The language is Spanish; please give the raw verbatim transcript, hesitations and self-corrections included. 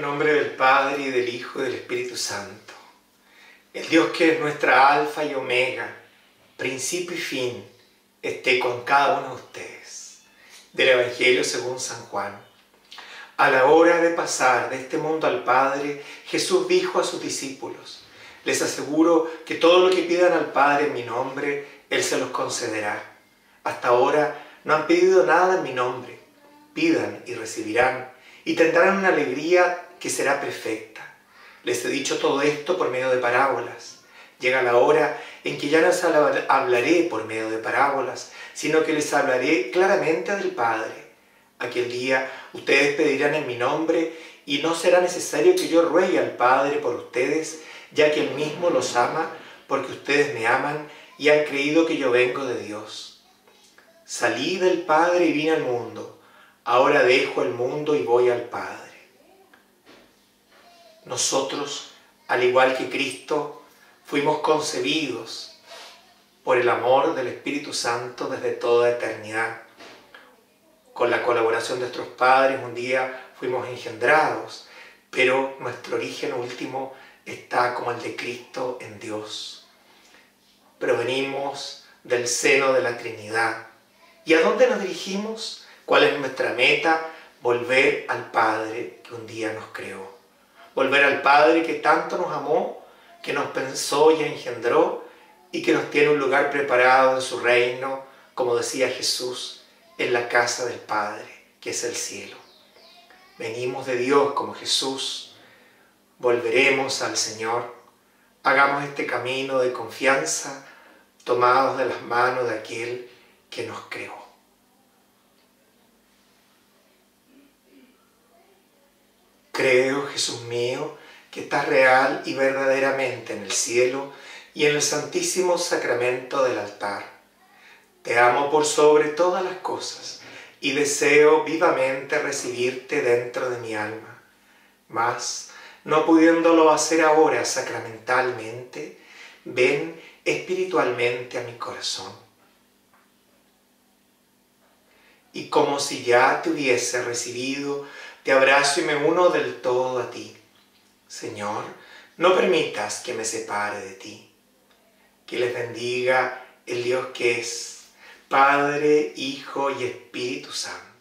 nombre del Padre, y del Hijo, y del Espíritu Santo. El Dios que es nuestra alfa y omega, principio y fin, esté con cada uno de ustedes. Del Evangelio según San Juan. A la hora de pasar de este mundo al Padre, Jesús dijo a sus discípulos: les aseguro que todo lo que pidan al Padre en mi nombre, Él se los concederá. Hasta ahora no han pedido nada en mi nombre. Pidan y recibirán, y tendrán una alegría que será perfecta. Les he dicho todo esto por medio de parábolas. Llega la hora en que ya no les hablaré por medio de parábolas, sino que les hablaré claramente del Padre. Aquel día ustedes pedirán en mi nombre, y no será necesario que yo ruegue al Padre por ustedes, ya que Él mismo los ama, porque ustedes me aman y han creído que yo vengo de Dios. Salí del Padre y vine al mundo. Ahora dejo el mundo y voy al Padre. Nosotros, al igual que Cristo, fuimos concebidos por el amor del Espíritu Santo desde toda eternidad. Con la colaboración de nuestros padres, un día fuimos engendrados, pero nuestro origen último está como el de Cristo en Dios. Provenimos del seno de la Trinidad. ¿Y a dónde nos dirigimos? ¿Cuál es nuestra meta? Volver al Padre que un día nos creó. Volver al Padre que tanto nos amó, que nos pensó y engendró, y que nos tiene un lugar preparado en su reino, como decía Jesús, en la casa del Padre, que es el cielo. Venimos de Dios como Jesús, volveremos al Señor. Hagamos este camino de confianza, tomados de las manos de aquel que nos creó. Creo, Jesús mío, que estás real y verdaderamente en el cielo y en el santísimo sacramento del altar. Te amo por sobre todas las cosas y deseo vivamente recibirte dentro de mi alma. Mas, no pudiéndolo hacer ahora sacramentalmente, ven espiritualmente a mi corazón. Y como si ya te hubiese recibido, te abrazo y me uno del todo a ti. Señor, no permitas que me separe de ti. Que les bendiga el Dios que es Padre, Hijo y Espíritu Santo.